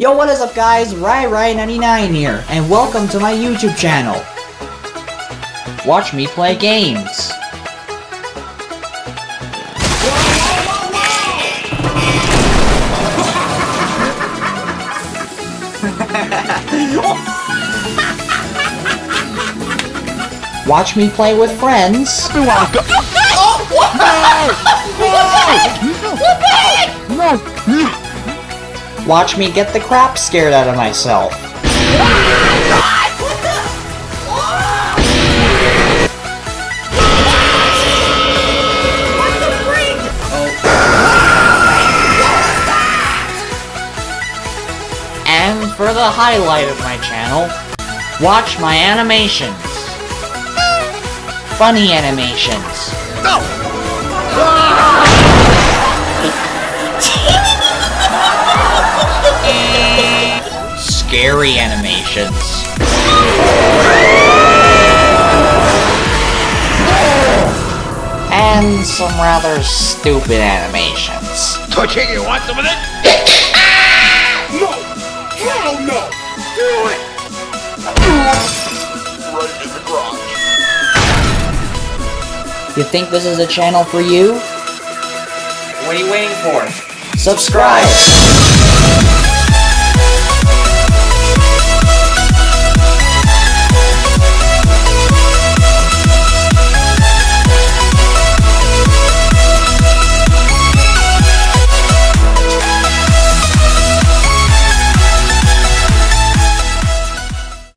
Yo, what is up guys? Rye-Rye99 here, and welcome to my YouTube channel. Watch me play games. Watch me play with friends. Watch me get the crap scared out of myself. And for the highlight of my channel, watch my animations. Funny animations. Scary animations. And some rather stupid animations. Touching, you want some of this? No! Hell no! Do it! Right in the garage. You think this is a channel for you? What are you waiting for? Subscribe!